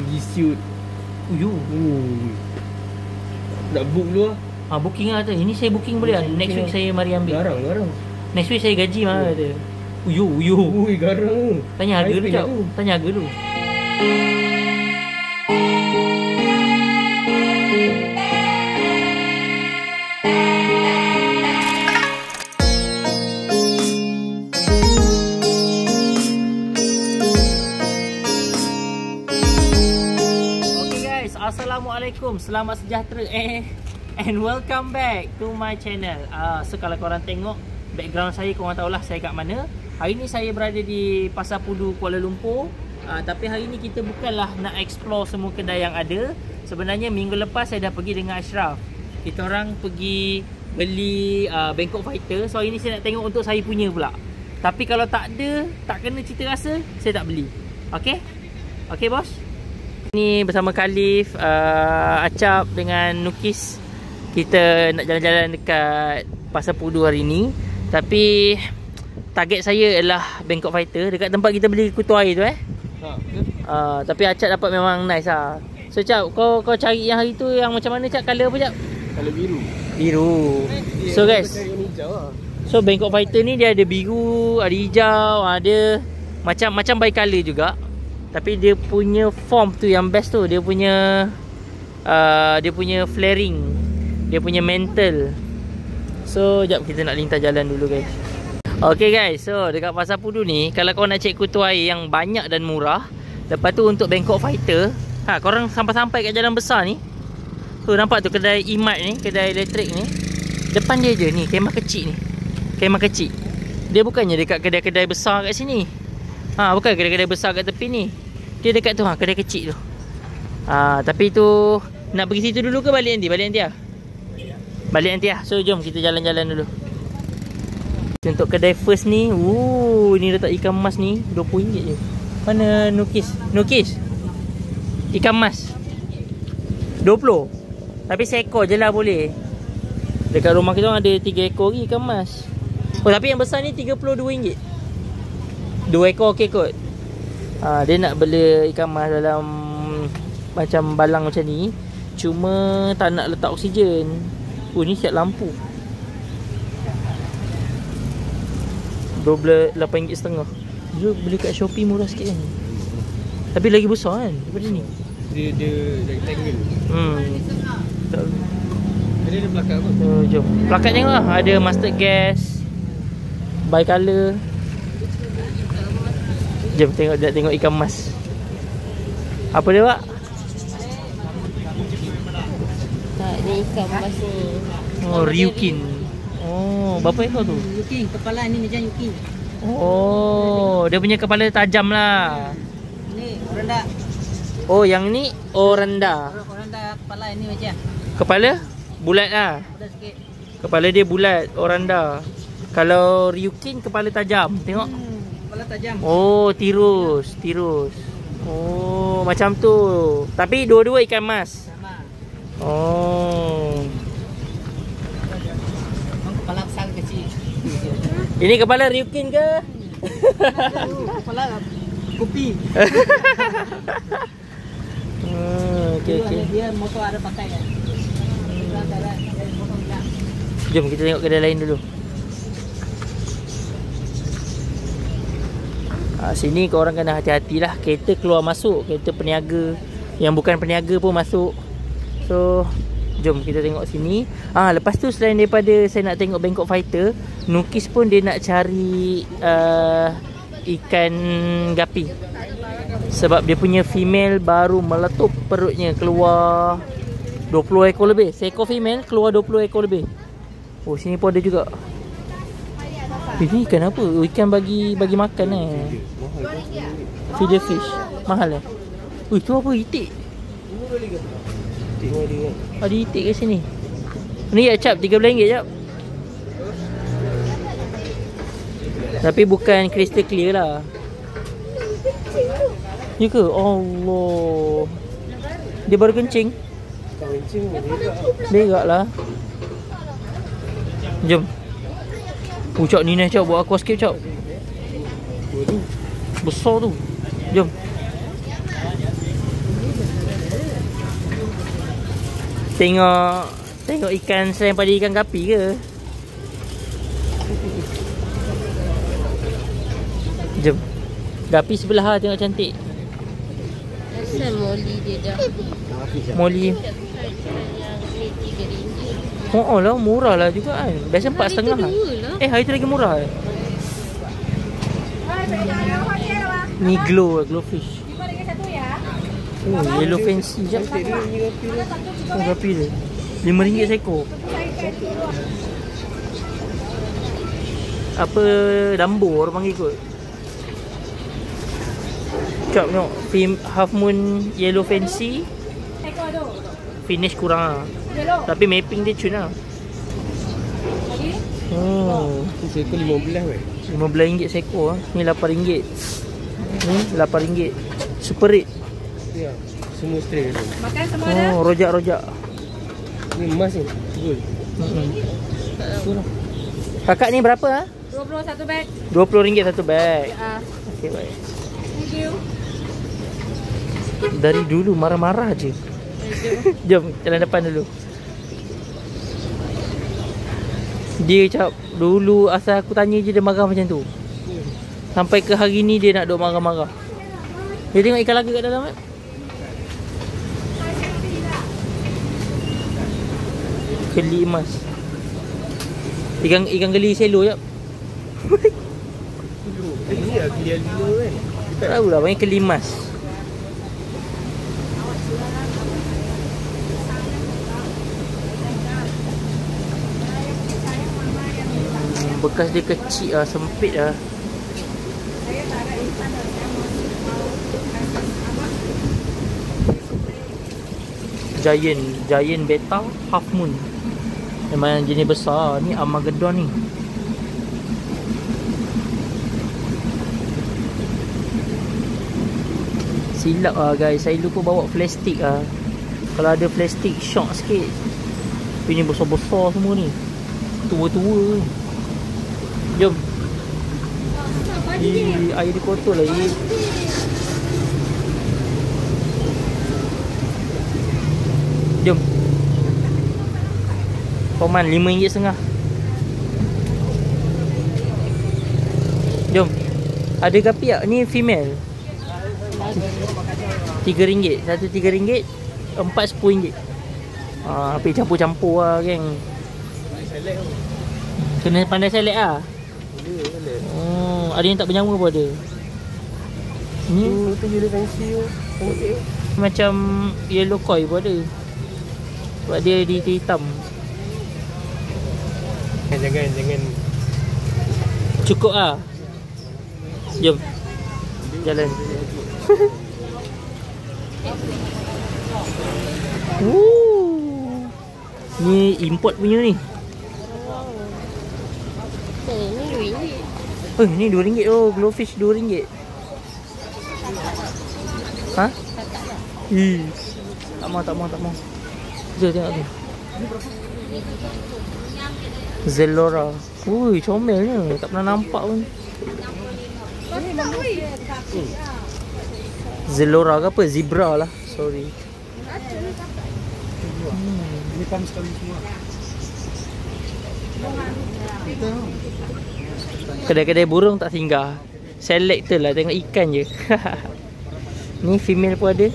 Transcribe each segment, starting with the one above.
pergi shoot. Nak book dulu lah. Booking lah tu. Ini saya booking boleh lah. Next week saya mari ambil. Garang. Next week saya gaji mana kata. Uyu. Ui, garang. Tanya harga dulu, Cak. Tanya harga dulu. Assalamualaikum, selamat sejahtera and welcome back to my channel. So kalau korang tengok background saya, korang tahulah saya kat mana. Hari ni saya berada di Pasar Pudu, Kuala Lumpur. Tapi hari ni kita bukanlah nak explore semua kedai yang ada. Sebenarnya minggu lepas saya dah pergi dengan Ashraf. Kita orang pergi beli Bangkok Fighter. So hari ni saya nak tengok untuk saya punya pula. Tapi kalau tak ada, tak kena cita rasa, saya tak beli. Okay? Okay bos? Ni bersama Khalif, Acap dengan Nukis. Kita nak jalan-jalan dekat Pasar Pudu hari ni. Tapi target saya ialah Bangkok Fighter dekat tempat kita beli kutu air tu tapi Acap dapat memang nice lah. So Cap, kau cari yang hari tu yang macam mana Cap? Color apa Cap? Color biru. So guys, so Bangkok Fighter ni dia ada biru, ada hijau, ada macam by color juga. Tapi dia punya form tu yang best tu. Dia punya flaring, dia punya mantle. So jap kita nak lintas jalan dulu guys. Okay guys, so dekat Pasar Pudu ni, kalau korang nak cek kutu air yang banyak dan murah, lepas tu untuk Bangkok Fighter, korang sampai kat jalan besar ni. Tu nampak tu kedai Imat ni, kedai elektrik ni. Depan dia je ni, kemah kecil ni. Kemah kecil. Dia bukannya dekat kedai-kedai besar kat sini. Bukan kedai-kedai besar kat tepi ni. Dia dekat tu, kedai kecil tu. Tapi tu nak pergi situ dulu ke balik nanti? Balik nanti lah. So jom kita jalan-jalan dulu. Untuk kedai first ni, ni letak ikan mas ni RM20 je. Mana Nukis? Ikan mas 20. Tapi seekor je lah boleh. Dekat rumah kita ada 3 ekor lagi ikan mas. Tapi yang besar ni RM32. 2 ekor okey kot. Dia nak bela ikan mas dalam macam balang macam ni. Cuma tak nak letak oksigen. Ni siap lampu. RM28.5. Dia beli kat Shopee murah sikit kan. Tapi lagi besar kan daripada ni. Dia rectangle. Dia ada plakat apa? Jom. Plakat tengok lah. Ada mustard gas, bi-color. Jom tengok ikan mas. Apa dia Pak? Ni ikan mas ni. Ryukin. Berapa ekor tu? Yukin, kepala ni macam Yukin. Dia punya kepala tajam lah. Ni oranda. Yang ni oranda. Oranda kepala ni macam. Kepala bulat lah. Bulat sikit. Kepala dia bulat, oranda. Kalau Ryukin kepala tajam. Tengok. Kepala tajam. Tirus. Macam tu. Tapi dua-dua ikan mas. Sama. Kepala besar kecil. Ini kepala Ryukin ke? Kepala kopi. Okay. Dia motor ada pakai kan. Jom kita tengok kedai lain dulu. Sini korang kena hati-hatilah. Kereta keluar masuk, kereta peniaga, yang bukan peniaga pun masuk. So jom kita tengok sini. Lepas tu selain daripada saya nak tengok Bangkok Fighter, Nukis pun dia nak cari ikan gapi. Sebab dia punya female baru meletup perutnya, keluar 20 ekor lebih. Seekor female keluar 20 ekor lebih. Sini pun ada juga. Ini ikan apa? Ikan bagi makan Feeder fish. Mahal tu apa? Itik. Ada itik kat sini. Ni Acap RM13 Acap. Tapi bukan crystal clear lah. Ya ke? Allah. Dia baru kencing. Berak lah. Jom. Cak ni Cak, buat aku sikit Cak. Besar tu. Jom. Tengok ikan selain pada ikan gapi ke? Jom. Gapi sebelah lah, tengok cantik. Asal moli dia dah. Moli. Yang ni RM3. Oh lah, murah lah juga kan. Biasa 4,5 lah. Hari tu lagi murah. Ni glowfish. Oh, yellow fancy. Sekejap. Oh, gapi dia. RM5 seekor. Apa Dumbo orang panggil kot. Sekejap tengok. Half moon yellow fancy. Finish kurang lah. Tapi mapping dia cun lah. Oh, Seekor 15 weh. RM15 seekor. Ni RM8. Ni RM8. Super rate. Ya. Semua straight tu. Makan semua dah. Oh, rojak. Ni emas ni. Gold. Kakak ni berapa ah? 20 satu beg. RM20 satu beg. Okey, baik. Thank you. Dari dulu marah-marah je. Jom jalan depan dulu. Dia cakap dulu asal aku tanya je dia marah macam tu. Sampai ke hari ni dia nak duk marah-marah. Dia tengok ikan laga kat dalam kan? Keli emas. Ikan geli selo jap. Ini lah dia dulu kan. Tak tahu lah, panggil keli emas. Bekas dia kecil lah, sempit lah. Giant beta half moon. Memang jenis besar. Ni Armageddon ni. Silap lah guys, saya lupa bawa flash stick lah. Kalau ada flash stick shock sikit. Tapi ni besar-besar semua ni. Tua-tua. Jom. Air dia kotor lagi. Jom. Koman RM5.5. Jom. Ada gapi tak? Ni female. RM3. Satu RM3. 4 RM10. Tapi campur-campur lah geng. Kena pandai select lah. Oh, ada yang tak bernyawa pun ada. Ni tu yellow fancy tu. macam yellow koi pun ada. Sebab dia di hitam. Jangan. Cukup lah. Jom. Jalan. Ni import punya ni. Ni RM2. Ni RM2. Oh, glowfish RM2. Ha? Tak mau. Jom tengok tu. Zellora. Ui, comelnya. Tak pernah nampak pun. Zellora ke apa? Zebra lah. Sorry. Ni pam sekali semua. Kedai-kedai burung tak singgah. Selector lah, tengok ikan je. Ni female pun ada.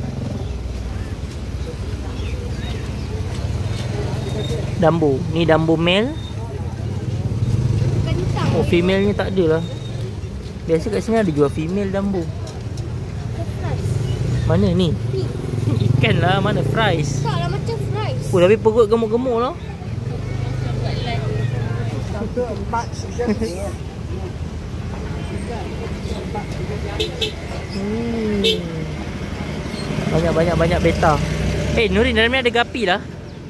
Dumbo. Ni Dumbo male. Oh, female ni tak ada lah. Biasa kat sini ada jual female Dumbo. Mana ni? Ikan lah, mana fries? Tak lah macam fries. Oh, tapi perut gemuk-gemuk lah. Banyak beta. Nurin, dalam ni ada gapi lah.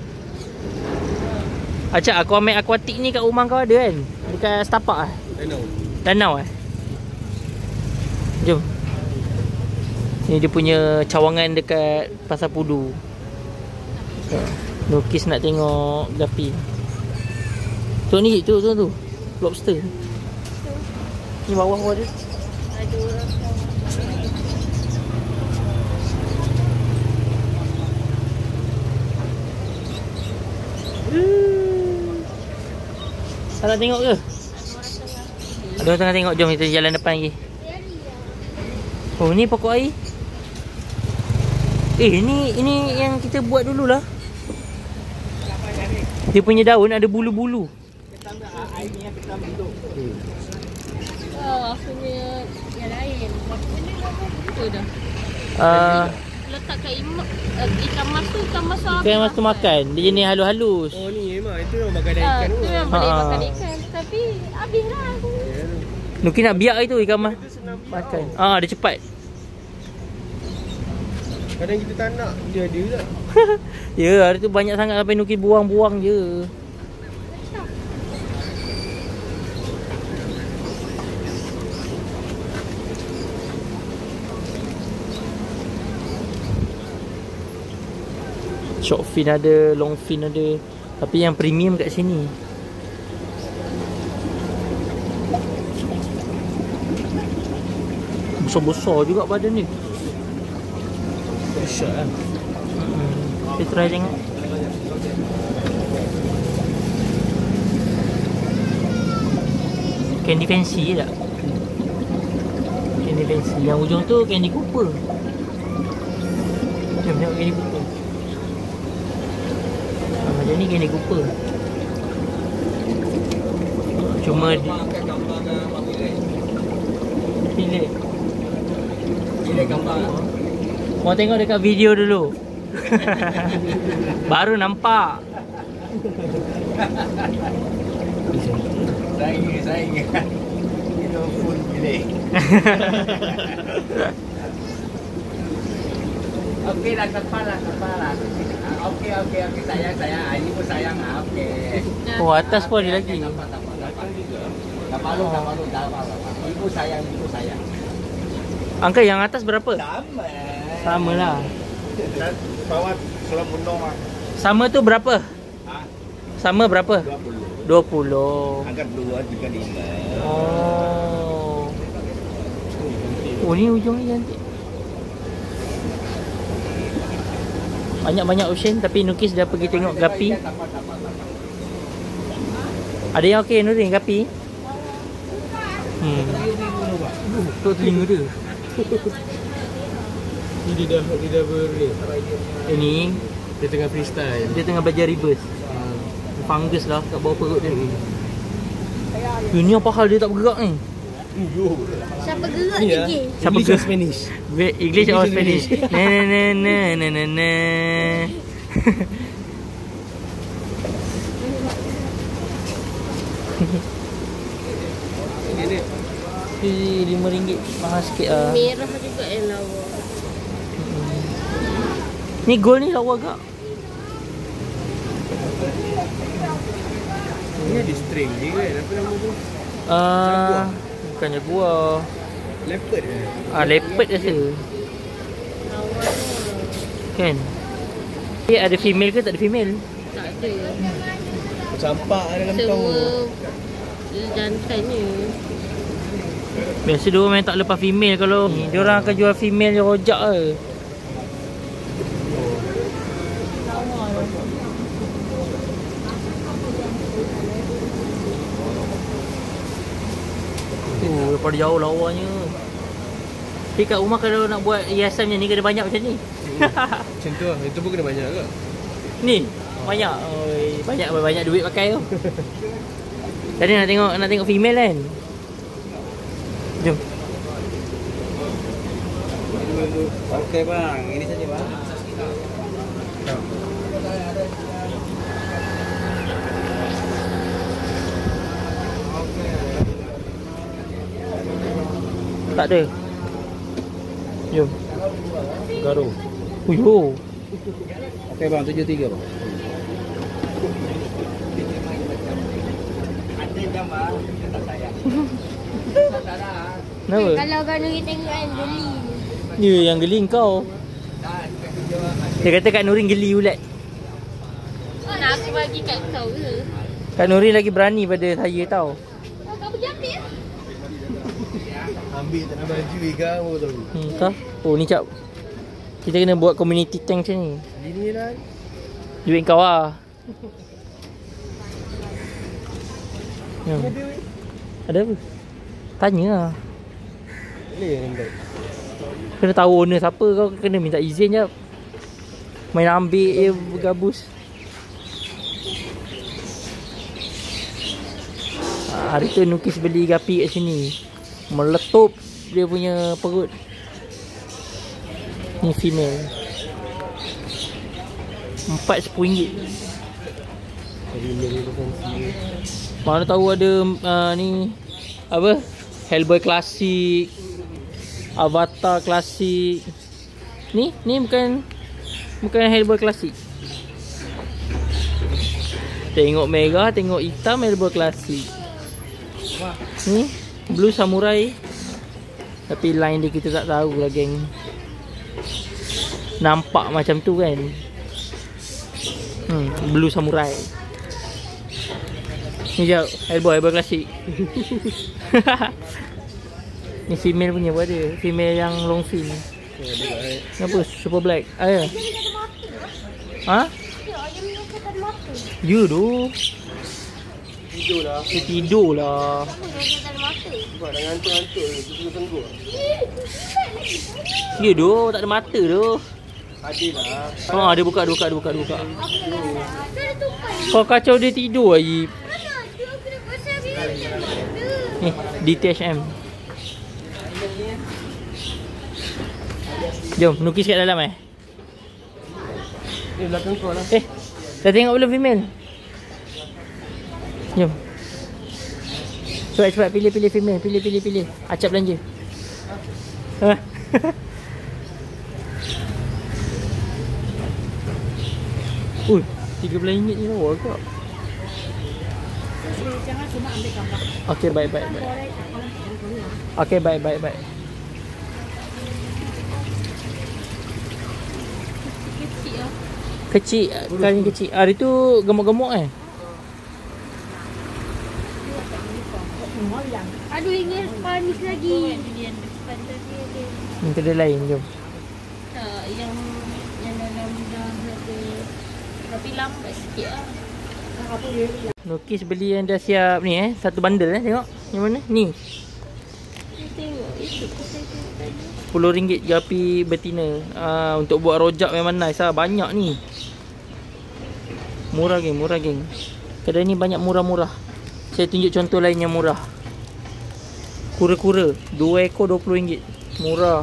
Acak, aku ambil aquatic ni kat rumah kau ada kan? Dekat setapak lah. Danau eh? Jom. Ni dia punya cawangan dekat Pasar Pudu. Nukis nak tengok gapi. Tu ni, tu lobster. Ni bawah pun ada. Ada orang Tak nak tengok ke? Ada orang tengah tengok. Jom kita jalan depan lagi. Oh, ni pokok air. Ini yang kita buat dululah. Dia punya daun ada bulu-bulu. Oh, akhirnya yang lain. Itu dah. Letak kat ikan mas tu, ikan mas apa? Ikan mas tu makan. Dia jenis halus-halus. Oh ni memang itu memang makan ikan tu. Itu memang boleh makan ikan. Tapi habislah aku. Nuki nak biak itu ikan mas makan. Dia cepat. Kadang kita tak nak, dia ada tak? Ya, hari tu banyak sangat sampai Nuki buang-buang je. Short fin ada, long fin ada. Tapi yang premium kat sini. Besar-besar juga badan ni. Besar lah. Kita try tengok. Candy fancy tak? Candy fancy. Yang ujung tu Candy Cooper. Jom tengok Candy Cooper. Macam ni Candy Cooper. Cuma pilih gambar. Mau tengok dekat video dulu. Baru nampak. Saya ingat. Kita full pilih. Okey lah, kepala. Okey. Sayang. Ini pun sayang. Okey. Oh, atas pun ada lagi. Kapalu. Ibu sayang. Angka yang atas berapa? Sama lah. Bawah selam bundong lah. Sama tu berapa? Sama berapa? 20. Angkat 2 juga 5. Oh, ni ujung ni cantik. Banyak-banyak ocean tapi Nukis dah pergi tengok gapi. Ada yang okey Nurin gapi? Tu telinga dia. Ini dia dah beri. Ini Dia tengah freestyle. dia tengah belajar reverse. Fungus lah kat bawah perut dia. Ini apa hal dia tak bergerak ni? Siapa gerak Ni je? lah. Siapa English ke? or Spanish? English or Spanish? Na. RM5 mahal sikit lah. Merah juga yang lawa. Ni gold ni lawa agak. Ini ada string je kan? Apa nama tu? Bukan jaguar. Leopard ke? Leopard rasa. Lawa Kan? Dia ada female ke tak ada female? tak ada. Campak dalam tong. Semua jantannya. Biasa diorang memang tak lepas female. Kalau ni diorang akan jual female je rojak ke. Daripada jauh lawanya. Tapi kat rumah kalau nak buat hiasan macam ni kena banyak macam ni. Macam tu lah. Itu pun kena banyak ke? Ni banyak. Oi, banyak duit pakai tu. Tadi nak tengok female kan. Jom. Okey bang, ini saja bang. Tak ada. Jom. Garu. Uyo. Okey bang, 73 bang. Ada gambar, tak sayang. Kenapa? Kalau Kak Nuri tengok kan geli. Ya, yang geli kau. Dia kata Kak Nurin geli ulat. Nak aku bagi kat kau ke? Kak Nurin lagi berani pada saya tau. Kau pergi ambil lah. Ambil tak nak baju kamu tu. Kah? Oh ni cap. Kita kena buat community tank macam ni. Gini lah. Duit kau lah. Ya. Ada apa? Tanya lah. Kena tahu owner siapa, kau kena minta izin je. Main ambil je bergabus. Hari tu Nukis beli gapi kat sini. Meletup dia punya perut. Ni female. RM4-10. Mana tahu ada ni apa? Hellboy klasik, Avatar klasik. Ni bukan Hellboy klasik. Tengok merah, tengok hitam, Hellboy klasik. Ni Blue Samurai. Tapi line dia kita tak tahu lah geng. Nampak macam tu kan. Blue Samurai. Ni jap, Hellboy klasik. Ni female punya pun ada. Female yang long fin. Kenapa? Super black. Ya. Ha? Ya tu. Tidur lah. Dia tidur lah. Sebab dah ngantuk-ngantuk dia tengok. Ya tu, tak ada mata tu. Ada lah. Dia buka. Kau kacau dia tidur lagi. Ni, DTHM. Jom, Nukis kat dalam Belakang kau lah. dah tengok belum female? Jom. Cepat pilih female. Pilih. Acap belanja. Ui, RM13 ni lawa kak. Jangan cuma ambil gambar. Okay, baik. Okay, baik. Kecil, kali kecil. Hari tu gemuk-gemuk Aduh, ingin panis lagi. Ni kedai lain, jom. Tak, yang dalam dah ada. Tapi lambat sikit lah. Nukis beli yang dah siap ni satu bundle tengok. Yang mana? Ni. Tengok, itu saya tengok tadi. RM10 gapi betina. Untuk buat rojak memang nice lah. Banyak ni. Murah geng. Kedai ni banyak murah-murah. Saya tunjuk contoh lain yang murah. Kura-kura 2 ekor RM20. Murah.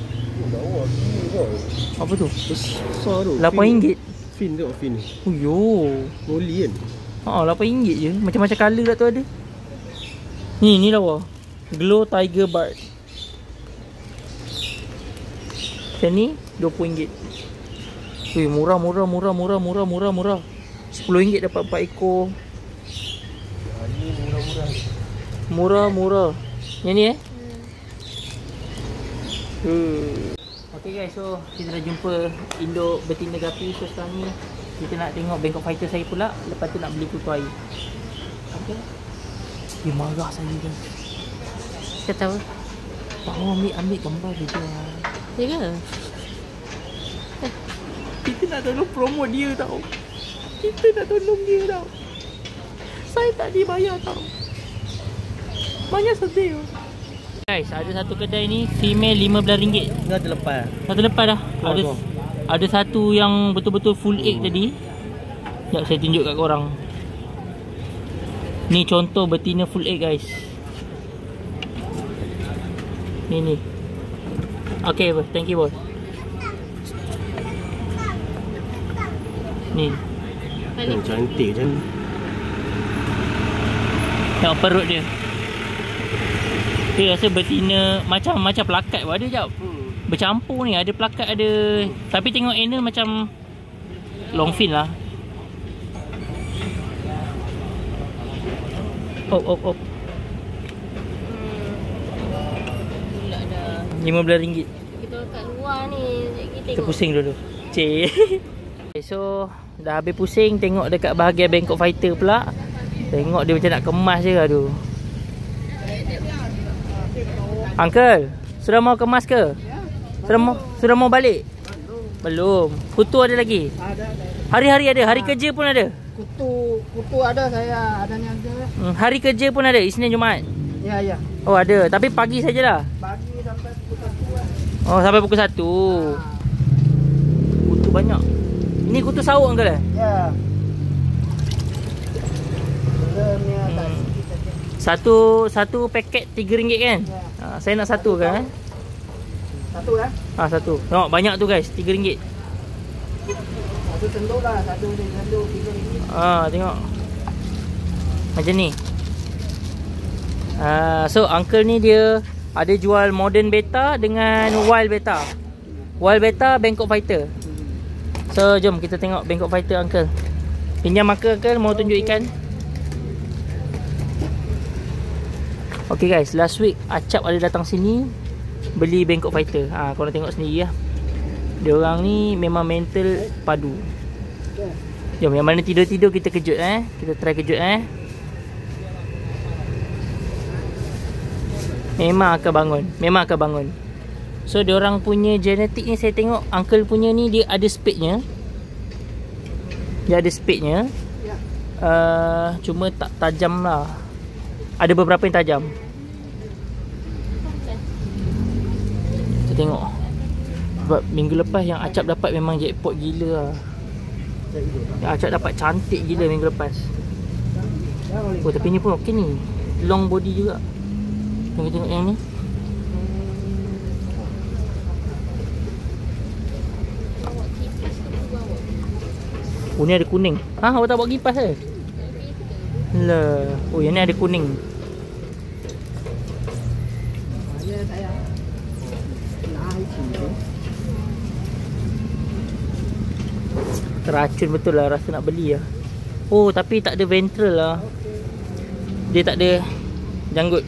Apa tu? Besar tu. RM8. Fin tu, fin. Oh yo. Moli kan? RM8 je. Macam-macam colour kat tu ada. Ni lawa. Glow Tiger Bard. Macam ni RM20. Weh, murah. RM10 dapat 4 ekor. Murah. Yang ni Okay guys, so kita dah jumpa induk betina gapi. So sekarang ni kita nak tengok Bangkok Fighter saya pula. Lepas tu nak beli kutu air. Okay. Dia marah saya kan. Kata apa? Tak mau ambil gambar dia tu. Ya ke? Kita nak tolong promote dia tau. Saya tak dibayar tau. Banyak sedih. Guys, ada satu kedai ni female RM15. Dah terlepas. Satu lepas dah. Ada satu yang betul-betul full egg tadi. Sekejap saya tunjuk kat korang. Ni contoh betina full egg guys. Ni. Okay, thank you boss. Ni. Cantik je. Tengok perut dia. Dia rasa betina macam pelakat pun ada jap. Bercampur ni, ada pelakat ada. Tapi tengok anal macam long fin lah. Op. Pula dah. RM15. Kita kat luar ni. Kita Kita pusing dulu. Cik. Okay, so dah habis pusing tengok dekat bahagian Bangkok Fighter pula. Tengok dia macam nak kemas je. Aduh. Uncle, sudah mau kemas ke? Sudah mau balik? Belum. Kutu ada lagi? Ada. Hari-hari ada, hari kerja pun ada. Kutu kutu ada saya, adanya ada. Hari kerja pun ada, Isnin Jumaat? Ya, ya. Oh ada, tapi pagi sajalah. Pagi sampai pukul 1 lah. Oh sampai pukul 1. Kutu banyak. Ini kutu sauk Uncle eh? Ya. Dalamnya tak sikit saja. Satu paket RM3 kan? Ya. Saya nak satu kan? Satu lah. Satu. Tengok banyak tu guys, RM3. Satu senduh lah, satu senduh RM3. Tengok. Macam ni. So Uncle ni dia ada jual modern beta dengan wild beta. Wild beta Bangkok Fighter. So jom kita tengok Bangkok Fighter Uncle. Pinjam marker Uncle, mau tunjuk ikan. Okay guys, last week Acap ada datang sini beli Bangkok Fighter. Korang tengok sendiri lah. Diorang ni memang mental padu. Jom, yang mana tidur-tidur kita kejut Kita try kejut Memang akan bangun. So diorang punya genetik ni saya tengok Uncle punya ni dia ada speednya. Cuma tak tajam lah. Ada beberapa yang tajam. Kita tengok. Sebab minggu lepas yang Acap dapat memang jackpot gila lah. Yang Acap dapat cantik gila minggu lepas. Oh tapi ni pun okey ni. Long body juga. Kita tengok yang ni. Oh ni ada kuning. Awak tak bawa kipas ke? Lah. Oh yang ni ada kuning. Ya, saya. Teracun betul lah, rasa nak beli lah. Oh tapi tak ada ventral lah. Dia tak ada janggut.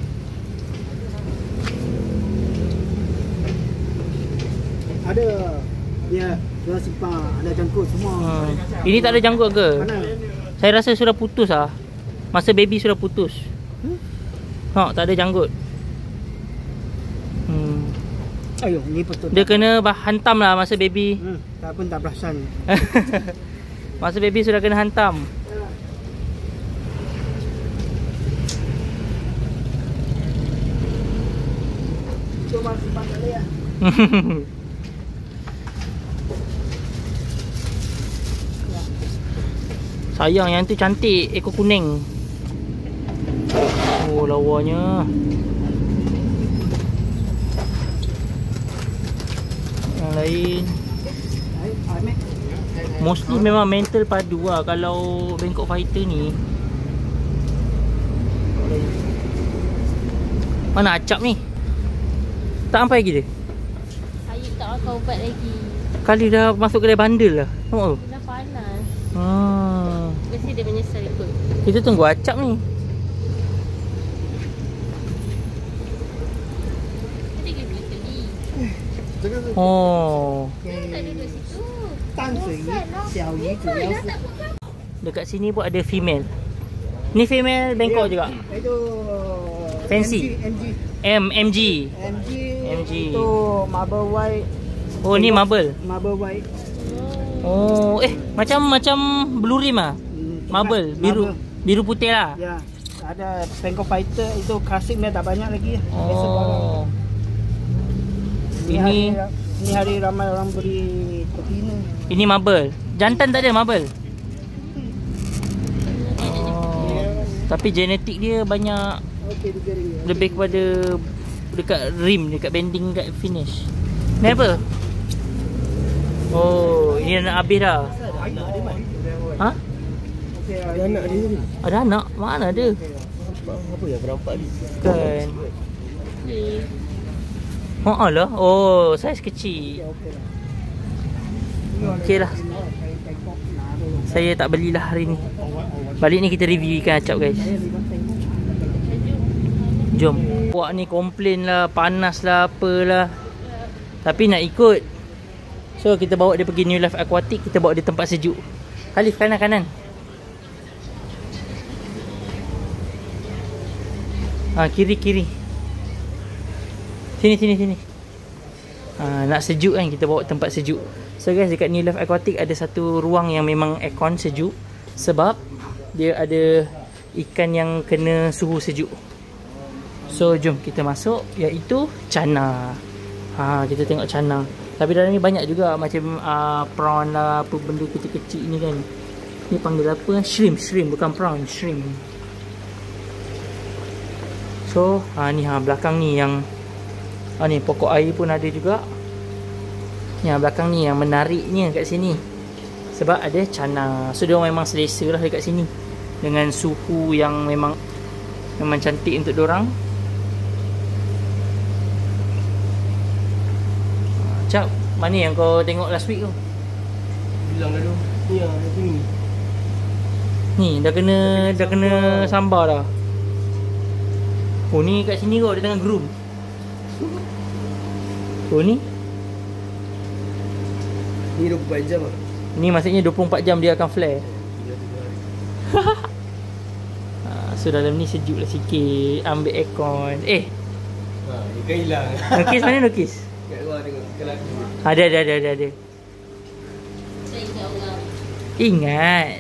Ada. Ya, dia simpan, ada jangkut semua. Ini tak ada janggut ke? Mana? Saya rasa sudah putus lah. Masa baby sudah putus. Tak ada janggut. Ayo, ni betul. Dia kena hantam lah masa baby. Tak pun tak perasan. Masa baby sudah kena hantam. Cuba simpan balik ya. Sayang yang tu cantik, ekor kuning. Oh lawanya. Yang lain mostly memang mental padu lah kalau Bangkok Fighter ni. Mana Acap ni? Tak sampai lagi dia? Saya tak makan ubat lagi. Kali dah masuk kedai bandel lah. Tengok tu. Dah panas. Mesti dia menyesal ikut. Kita tunggu Acap ni. Tadi kita beli. Oh. Tak duduk situ. Dekat sini pun ada female. Ni female Bangkok juga. Itu Fancy. MG. MG. Itu marble white. Oh ni marble. Marble white. Oh macam blue rim ah. Marble biru putih lah. Ya. Ada Bangkok Fighter itu klasik dia tak banyak lagi. Oh. Ini hari ramai orang beli betina. Ini marble. Jantan tak ada marble. Tapi genetik dia banyak lebih kepada dekat rim, dekat bending, dekat finish. Ni apa? Oh, ini nak habis dah. Ha? Ada anak dia ni. Ada anak? Mana ada? Apa yang berampak ni? Kan. Lah. Oh, saiz kecil. Okey lah. Saya tak belilah hari ni. Balik ni kita review ikan Acap guys. Jom. Puak ni komplain lah, panas lah, apalah. Tapi nak ikut. So kita bawa dia pergi New Life Aquatic. Kita bawa dia tempat sejuk. Khalif kanan. Kiri. Sini. Nak sejuk kan, kita bawa tempat sejuk. So guys, dekat New Life Aquatic ada satu ruang yang memang aircon sejuk. Sebab dia ada ikan yang kena suhu sejuk. So jom kita masuk, iaitu cana. Kita tengok cana. Tapi dalam ni banyak juga macam prawn lah, apa benda kecil-kecil ni kan. Ni panggil apa? Shrimp bukan prawn, shrimp. So ni belakang ni yang ni pokok air pun ada juga. Ni belakang ni yang menariknya kat sini. Sebab ada cana. So dia memang selesa lah dekat sini. Dengan suhu yang memang cantik untuk diorang. Cap, mana yang kau tengok last week tu? Bilang dah tu. Ni yang sini. Ni dah kena sambar dah. Oh ni kat sini kot, dia tengah groom. Oh ni. Ni 24 jam lah. Ni maksudnya 24 jam dia akan flare. So dalam ni sejuk lah sikit. Ambil aircon. Ikan hilang. Nukis mana nukis? Kat luar tengok ikan lagi. Ada. Saya ingat orang. Ingat.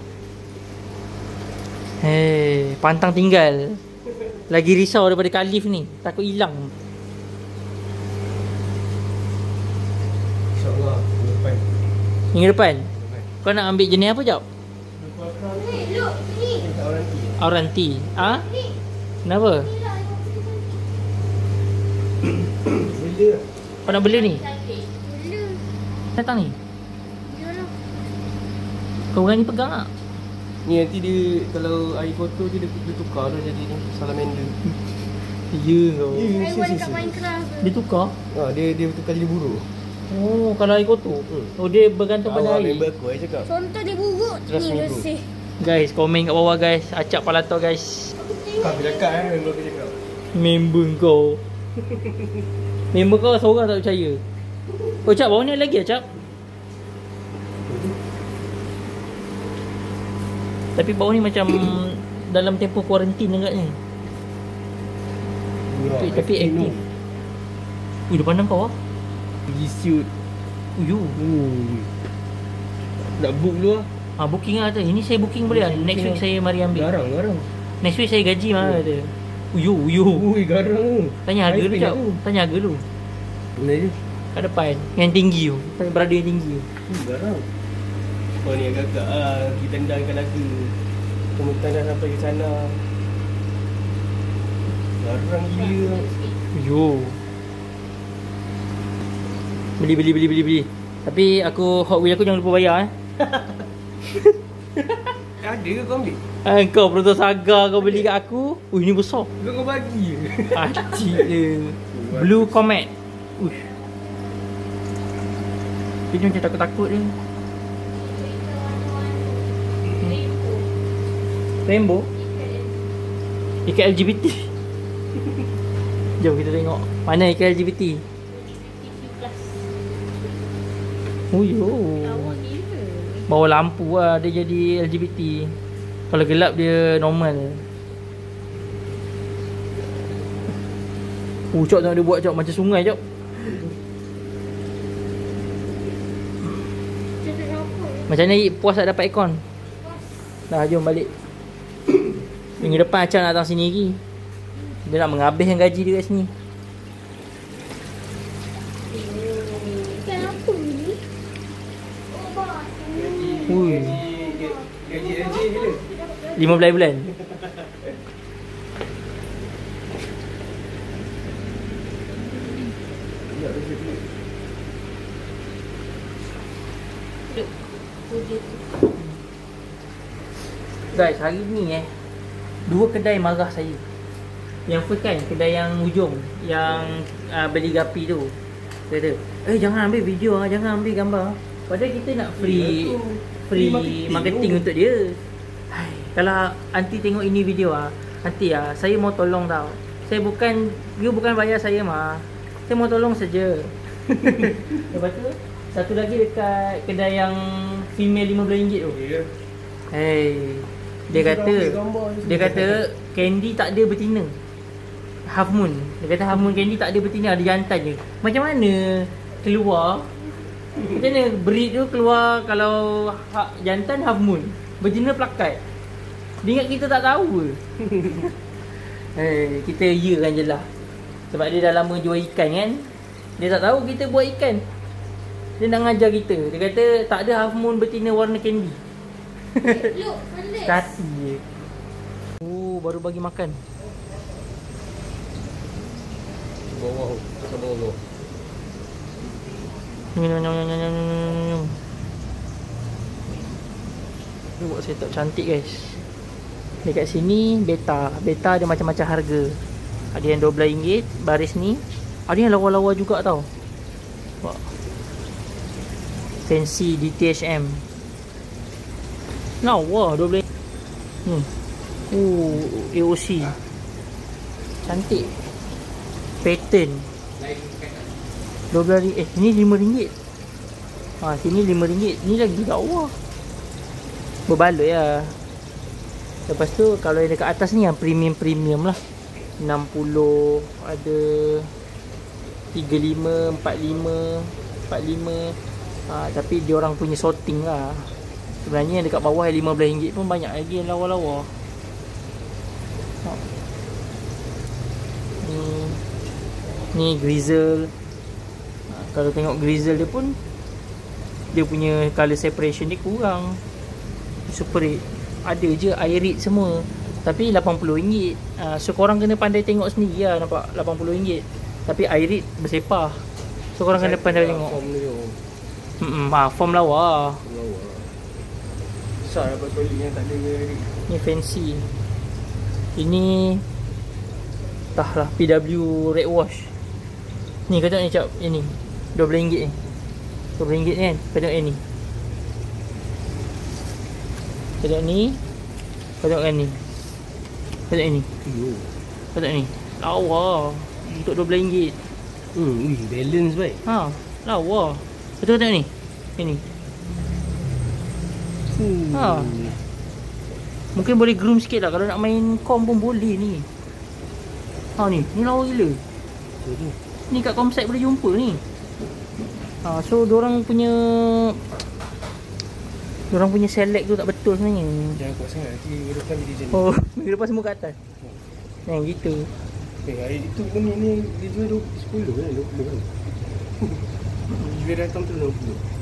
Pantang tinggal. Lagi risau daripada Khalif ni. Takut hilang. InsyaAllah depan. Minggu depan. Kau nak ambil jenis apa jap? Auranti. Kenapa? Bela. Kau nak bela ni? Datang ni. Kau berani pegang tak? Ni nanti dia kalau air kotor dia tukar dah jadi ni salamander. Ya kau. Dia tukar? Dia tukar jadi buruk. Oh, kalau air kotor. Oh, dia bergantung pada air. Member aku cakap. Contoh dia buruk Terus ni minggu. bersih. Guys, komen kat bawah guys. Acap palato guys. Kau cakap member aku cakap. Member kau. Member kau seorang tak percaya. Oh Cap, bawah ni ada lagi Cap? Tapi bawah ni macam dalam tempoh kuarantin agaknya. Tapi aktif. Ui, dia pandang kau lah. Pergi shoot. Uyu. Nak book dulu lah. Booking lah kata. Ini saya booking boleh lah. Next week saya mari ambil. Garang. Next week saya gaji mana kata. Uyu. Ui, garang tu. Tanya harga High dulu spec Cap. tu. Tanya harga dulu. Mana dia? Kat depan. Yang tinggi tu. Berada yang tinggi tu. Garang. Kau ni agak-agak lah. Kita tendangkan lagu. Kemudian dah sampai ke sana. Garang gila. Uyu. Beli. Tapi aku Hot Wheels aku jangan lupa bayar Ada ke kau ambil? Kau Proto Saga kau beli kat aku. Ini besar. Kau bagi je. Hati dia. Blue Comet. Uish. Dia macam takut-takut dia. Rainbow. Ikan LGBT. Jom kita tengok. Mana ikan LGBT? Oh yo. Bawa lampu lah dia jadi LGBT. Kalau gelap dia normal. Cok tengok dia buat Cok macam sungai Cok. Macam ni puas tak dapat aircon? Dah jom balik. Minggu depan Acah nak datang sini lagi. Dia nak menghabiskan gaji dia kat sini. Ui. Gaji bila? 15 bulan. Guys, hari ni dua kedai marah saya. Yang first kan, kedai yang hujung, yang beli gapi tu. Dia kata, jangan ambil video lah, jangan ambil gambar. Padahal kita nak free marketing untuk dia. Hai, kalau aunty tengok ini video aunty saya mau tolong tau. Saya bukan, you bukan bayar saya mah. Saya mau tolong saja. Lepas tu satu lagi dekat kedai yang female RM15 tu. Ya. Hey, dia kata candy tak ada betina. Half moon. Dia kata half moon candy tak ada betina, ada jantan je. Macam mana keluar? Macam mana breed tu keluar kalau jantan half moon, betina plakat. Dia ingat kita tak tahu ke? Kita kan je lah. Sebab dia dah lama jual ikan kan. Dia tak tahu kita buat ikan. Dia nak ngajar kita. Dia kata tak ada half moon betina warna candy. Look, pandai. Kati je. Oh, baru bagi makan. Bawah. Sama Allah. Dia buat setup cantik guys. Dekat sini beta. Beta ada macam-macam harga. Ada yang RM12 baris ni. Ada yang lawa-lawa juga tau. Wah. Fancy DTHM. Lawa RM12. AOC. Cantik. Pattern. RM12. Ni RM5. Sini RM5. Ni lagi lawa. Berbaloi lah. Lepas tu kalau yang dekat atas ni yang premium lah. 60 ada 35, 45, 45. Tapi diorang punya sorting lah. Sebenarnya yang dekat bawah yang RM15 pun banyak lagi yang lawa-lawa. Ni grizzle. Kalau tengok grizzle dia pun, dia punya colour separation dia kurang. Super red. Ada je irit semua. Tapi RM80. So korang kena pandai tengok sendiri lah. Nampak RM80. Tapi irit bersepah. So korang kena pandai tengok. Form dia. Form lawa. Besar dapat toilet yang tak ada irit. Ni fancy. Ini entahlah PW red wash. Ni kau tengok ni cap. Yang ni RM12 ni. RM12 kan. Kau tengok yang ni. Kau tengok ni. Kau tengok ni. Kau tengok ni. Kau tengok ni. Lawa. Untuk RM12. Balance baik. Lawa. Betul tengok ni. Ini. Mungkin boleh groom sikit lah. Kalau nak main com pun boleh ni. Ni lawa gila. Ni kat comsite boleh jumpa ni. So diorang punya select tu tak betul sebenarnya. Jangan kuat sangat. Nanti minggu depan jadi jenis. Minggu depan semua kat atas. Yang gitu. Hari itu pun ni dia jual 10 kan? 20 kan? Jual datang tu 20.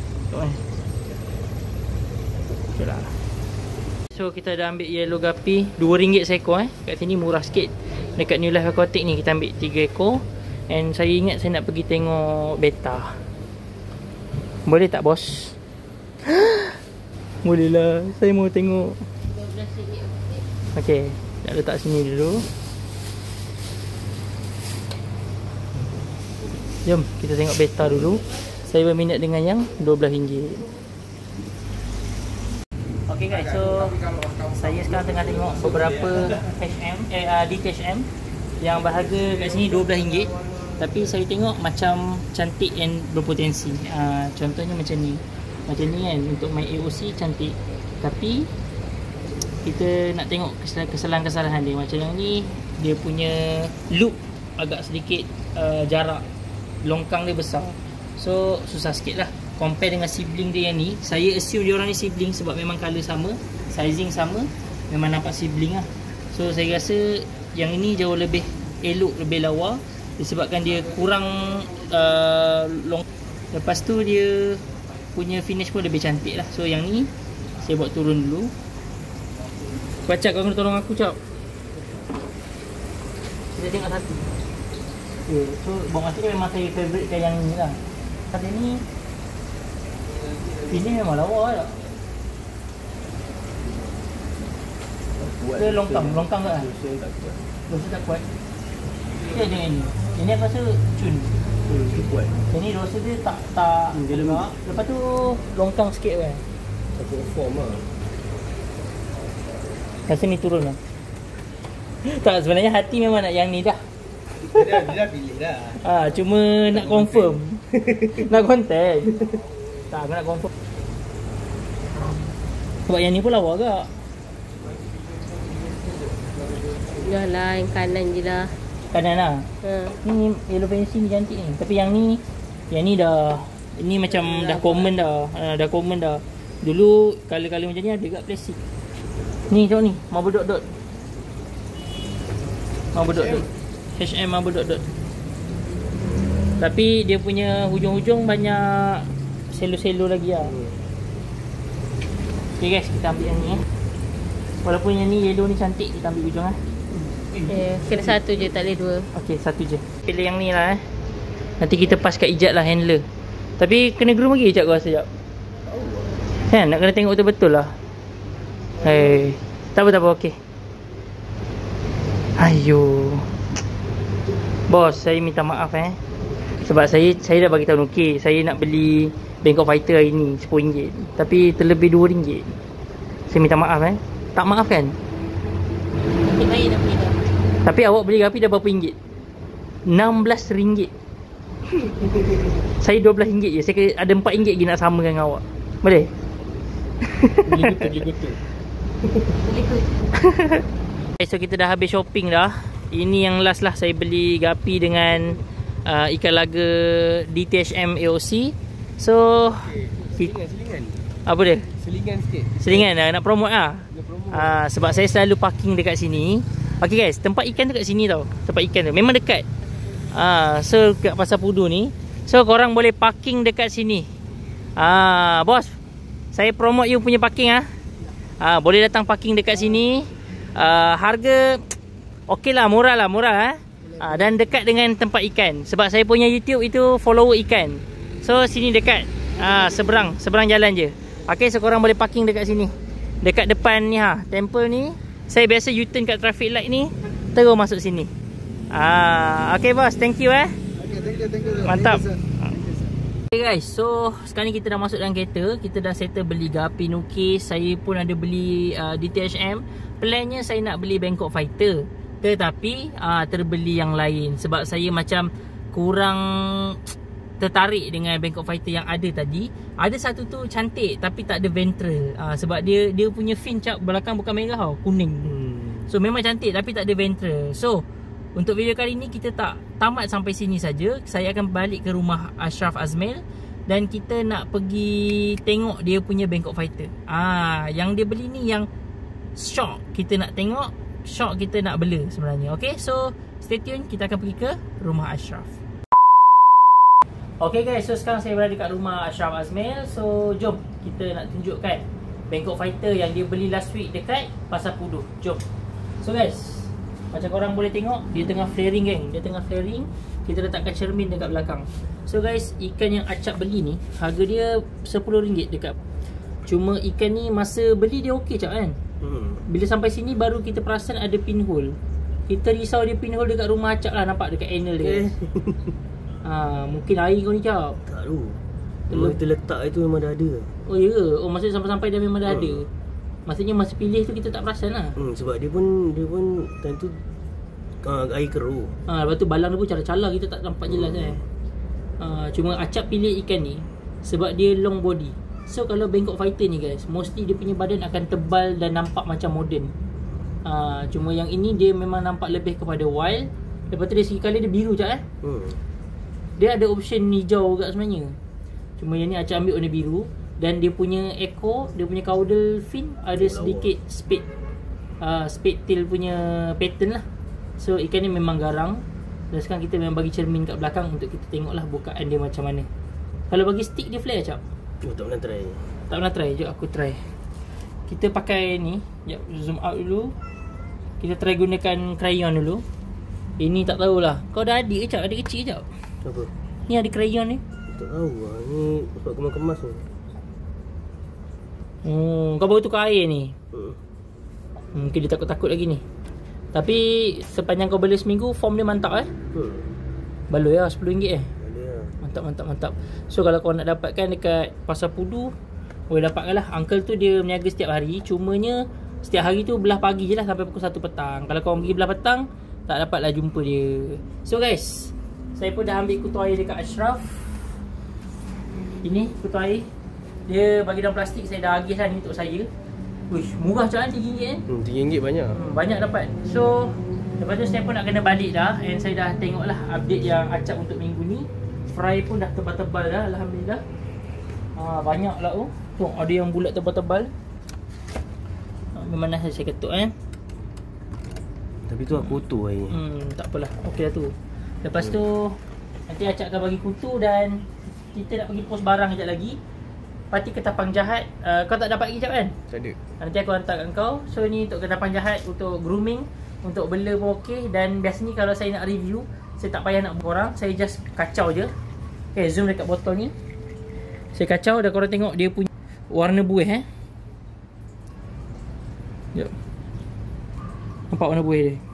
Okay lah. So kita dah ambil yellow guppy RM2 seekor Kat sini murah sikit. Dekat New Life Aquatic ni kita ambil 3 ekor. And saya ingat saya nak pergi tengok beta. Boleh tak bos? Boleh lah. Saya mau tengok. RM12. Okay, nak letak sini dulu. Jom kita tengok beta dulu. Saya berminat dengan yang RM12. Okay guys, so saya sekarang tengah tengok beberapa DTHM yang berharga kat sini RM12. Tapi saya tengok macam cantik and berpotensi. Contohnya macam ni. Macam ni kan, untuk main AOC cantik. Tapi kita nak tengok kesalahan-kesalahan dia. Macam yang ni, dia punya loop agak sedikit jarak. Longkang dia besar. So susah sikit lah. Compare dengan sibling dia yang ni. Saya assume dia orang ni sibling sebab memang colour sama, sizing sama. Memang nampak sibling lah. So saya rasa yang ini jauh lebih elok, lebih lawa. Disebabkan dia kurang long. Lepas tu dia punya finish pun lebih cantik lah. So yang ni saya buat turun dulu. Bacak, kau kena tolong aku cap. Kita tengok satu. Okay, so bawang mati memang saya favourite kan yang ni lah. Tapi ni ini memang lawa tak? Dia longkang tak lah? Dosa tak kuat. Dia ada yang ni. Yang ni aku rasa cun. Dia kuat. Yang ni dosa dia tak dia lembut. Lepas tu longkang sikit kan. Satu form lah. Rasa ni turun lah. Tak, sebenarnya hati memang nak yang ni dah. Dia dah pilih dah. Cuma nak confirm. Nak konten. Tak, aku nak confirm. Sebab yang ni pun lawa agak. Dah lah, yang kanan je lah. Kanan lah. Ni yellow fancy ni cantik ni. Tapi yang ni dah, ini macam dah common dah. Dah common dah. Dulu color-color macam ni ada kat plastik. Ni tengok ni, marble dot-dot. Marble dot-dot. HM marble dot-dot. Tapi dia punya hujung-hujung banyak selo-selo lagi lah. Okay guys, kita ambil yang ni Walaupun yang ni yellow ni cantik, kita ambil hujung lah. Kena satu je, tak boleh dua. Okay, satu je. Pilih yang ni lah Nanti kita pas kat Ijat lah handler. Tapi kena groom lagi Ijat gua rasa sekejap. Kan, nak kena tengok betul-betul lah. Hei, tak apa, okey. Ayo. Bos, saya minta maaf sebab saya dah bagi tahu okey, saya nak beli Bangkok Fighter hari ni RM10. Tapi terlebih RM2. Saya minta maaf Tak maaf kan? Nanti baik dah beli dah. Tapi awak beli gapi dah berapa ringgit? RM16. Saya RM12 je. Saya ada RM4 lagi nak sama dengan awak. Boleh? Beli gutu. Okay, so kita dah habis shopping dah. Ini yang last lah, saya beli gapi dengan ikan laga DTHM AOC. So selingan. Apa dia? Selingan sikit. Selingan nak promote lah. Sebab saya selalu parking dekat sini. Okay guys, tempat ikan tu kat sini tau. Tempat ikan tu memang dekat. So kat Pasar Pudu ni, so korang boleh parking dekat sini. Bos, saya promote you punya parking boleh datang parking dekat sini. Harga okey lah, murah lah. Dan dekat dengan tempat ikan. Sebab saya punya YouTube itu follower ikan. So sini dekat. Seberang jalan je. Okay, so korang boleh parking dekat sini. Dekat depan ni temple ni. Saya biasa U-turn kat traffic light ni, terus masuk sini. Okay bos, thank you Okay, thank you. Mantap. Okay guys, so sekarang ni kita dah masuk dalam kereta. Kita dah settle beli gapi nukis. Saya pun ada beli DTHM. Plannya saya nak beli Bangkok Fighter, tetapi terbeli yang lain. Sebab saya macam kurang tertarik dengan Bangkok Fighter yang ada tadi. Ada satu tu cantik tapi tak ada ventral. Sebab dia punya fin belakang bukan merah tau, kuning. So memang cantik tapi tak ada ventral. So untuk video kali ni kita tak tamat sampai sini saja. Saya akan balik ke rumah Ashraf Azmil dan kita nak pergi tengok dia punya Bangkok Fighter. Yang dia beli ni yang shock kita nak tengok, shock kita nak bela sebenarnya. Okay, so stay tune, kita akan pergi ke rumah Ashraf. Okay guys, so sekarang saya berada dekat rumah Ashraf Azmil. So jom kita nak tunjukkan Bangkok Fighter yang dia beli last week dekat Pasar Pudu. Jom. So guys, macam korang boleh tengok, dia tengah flaring geng. Dia tengah flaring. Kita letakkan cermin dekat belakang. So guys, ikan yang Acap beli ni harga dia RM10 dekat. Cuma ikan ni masa beli dia okey Cap kan. Bila sampai sini baru kita perasan ada pinhole. Kita risau dia pinhole dekat rumah Acap lah. Nampak dekat anal dia. Mungkin air kau ni Cap. Tak tahu. Memang kita letak itu memang dah ada. Oh ya ke? Oh maksudnya sampai-sampai dah memang dah ada. Maksudnya masa pilih tu kita tak perasan lah. Sebab dia pun time tu air keruh. Lepas tu balang dia pun cala-cala, kita tak nampak jelas Cuma Acap pilih ikan ni sebab dia long body. So kalau Bangkok Fighter ni guys, mostly dia punya badan akan tebal dan nampak macam modern. Cuma yang ini dia memang nampak lebih kepada wild. Lepas tu dari segi colour dia biru Cap Dia ada option hijau juga sebenarnya. Cuma yang ni Acap ambil warna biru. Dan dia punya ekor, dia punya caudal fin ada sedikit spade tail punya pattern lah. So ikan ni memang garang. Dan sekarang kita memang bagi cermin kat belakang untuk kita tengok lah bukaan dia macam mana. Kalau bagi stick dia flare Acap? Tak pernah try. Tak pernah try, jom aku try. Kita pakai ni, jap zoom out dulu. Kita try gunakan crayon dulu. Ini tak tahulah. Kau dah adik ke Cap? Adik kecil Cap? Apa? Ni ada crayon ni. Tak tahu lah. Ni sebab kemas-kemas tu. Kau baru tukar air ni. Mungkin dia takut-takut lagi ni. Tapi sepanjang kau beli seminggu, form dia mantap Baloi lah RM10 Mantap. So kalau kau nak dapatkan dekat Pasar Pudu, boleh dapatkan lah. Uncle tu dia meniaga setiap hari. Cumanya setiap hari tu belah pagi je lah sampai pukul 1 petang. Kalau kau pergi belah petang, tak dapatlah jumpa dia. So guys, saya pun dah ambil kutu air dekat Ashraf. Ini kutu air. Dia bagi dalam plastik, saya dah agih lah ni untuk saya. Uish, murah Cap RM3 kan? RM3 banyak. Banyak dapat. So lepas tu saya pun nak kena balik dah. And saya dah tengok lah update yang Acap untuk minggu ni. Fry pun dah tebal-tebal dah, alhamdulillah. Banyak lah Tengok ada yang bulat tebal-tebal. memang nasi saya ketuk Tapi tu aku kotor air. Tak apalah. Okey dah tu. Lepas tu nanti Acak akan bagi kutu dan kita nak pergi post barang kejap lagi. Parti ketapang jahat. Kau tak dapat lagi jap kan? Tak ada. Nanti aku hantar kat kau. So ni untuk ketapang jahat, untuk grooming, untuk bela pun okey. Dan biasanya kalau saya nak review, saya tak payah nak korang, saya just kacau je. Okay, zoom dekat botol ni. Saya kacau dan korang tengok dia punya warna buih Jom. Nampak warna buih dia?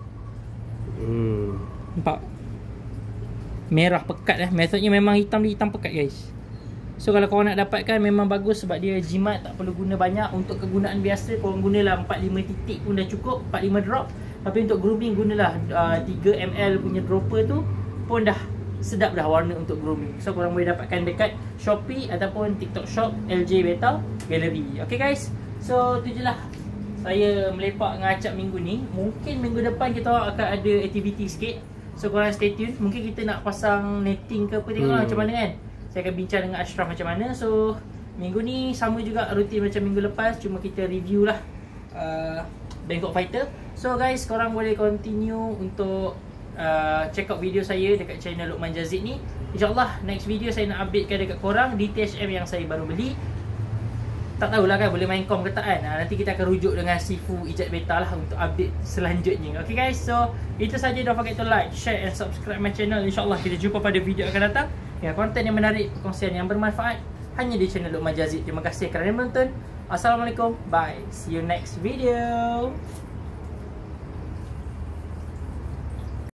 Nampak? Merah pekat Maksudnya memang hitam pekat guys. So kalau korang nak dapatkan memang bagus sebab dia jimat, tak perlu guna banyak. Untuk kegunaan biasa korang gunalah 4-5 titik pun dah cukup, 4-5 drop. Tapi untuk grooming gunalah 3ml punya dropper tu pun dah sedap dah warna untuk grooming. So korang boleh dapatkan dekat Shopee ataupun TikTok Shop LJ Beta Gallery. Okay guys, so tu je lah saya melepak dengan Acap minggu ni. Mungkin minggu depan kita akan ada aktiviti sikit. So korang stay tune. Mungkin kita nak pasang netting ke apa, tengok macam mana kan. Saya akan bincang dengan Ashraf macam mana. So minggu ni sama juga rutin macam minggu lepas, cuma kita review lah Bangkok Fighter. So guys, korang boleh continue untuk check out video saya dekat channel Luqman Jazid ni. InsyaAllah next video saya nak updatekan dekat korang di THM yang saya baru beli. Tak tahulah kan boleh main kom ke tak kan. Nanti kita akan rujuk dengan Sifu Ijat Beta lah untuk update selanjutnya. Okay guys, so itu saja. Don't forget to like, share and subscribe my channel. InsyaAllah kita jumpa pada video akan datang. Ya, konten yang menarik, perkongsian yang bermanfaat hanya di channel Luqman Jazid. Terima kasih kerana menonton. Assalamualaikum. Bye. See you next video.